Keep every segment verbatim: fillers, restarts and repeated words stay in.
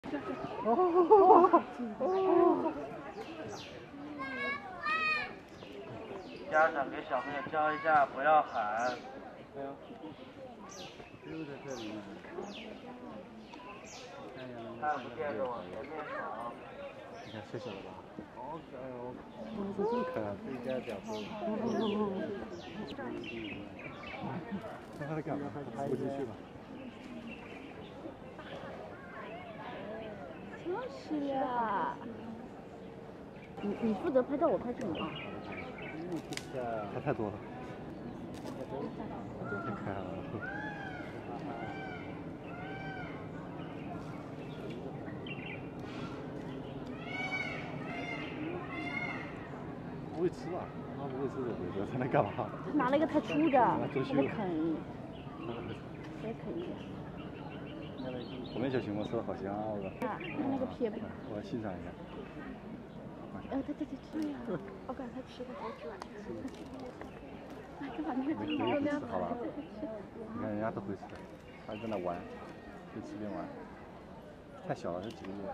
哦哦！ 家长给小朋友教一下，不要喊。 哎呦，就在这里呢。 看不见的往前面跑。 你看小小的吧？好可爱哦！哦，这真可爱，这一家表哥。让他干嘛？他不继续了。 就是呀，你你负责拍照，我拍视频啊。 他太多了，太可爱了。不会吃啊，他不会吃的鬼子，他能干嘛？ 他拿了一个太粗的，他在啃，再啃一下。 后面小熊猫吃的好香啊！我靠。啊，那个皮。 我要欣赏一下。 呃，对对对，吃呀！我感觉他吃的好软。哎，干嘛那个没没有吃好吧？你看人家都会吃，他在那玩，边吃边玩。太小了，才几个月。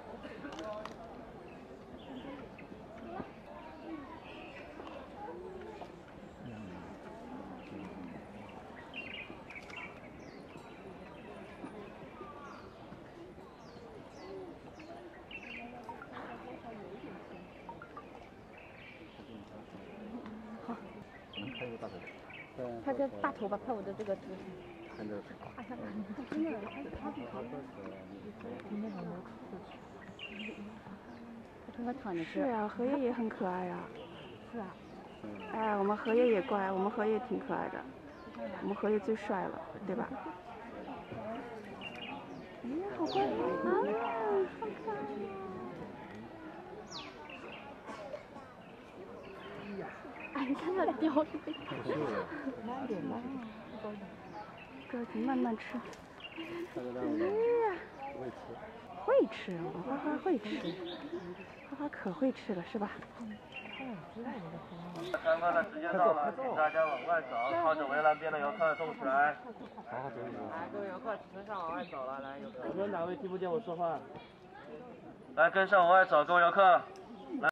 拍一个大头， 拍个大头吧，拍我的这个图。 看着。 哎呀，真的，他他不好。今天怎么他他躺着吃。 是啊，荷叶也很可爱呀。 是啊。 哎，我们荷叶也乖，我们荷叶挺可爱的，我们荷叶最帅了，对吧？哎呀，好乖啊！好可爱呀！ 哎，你看它叼着。慢点，慢点，着急，慢慢吃。 哎呀，会吃。 会吃，我花花会吃，花花可会吃了，是吧？ 开饭的时间到了，请大家往外走，靠着围栏边的游客动起来。 好好走一走。 来，各位游客，跟上往外走了，来，游客。 你们哪位听不见我说话？来，跟上往外走，各位游客。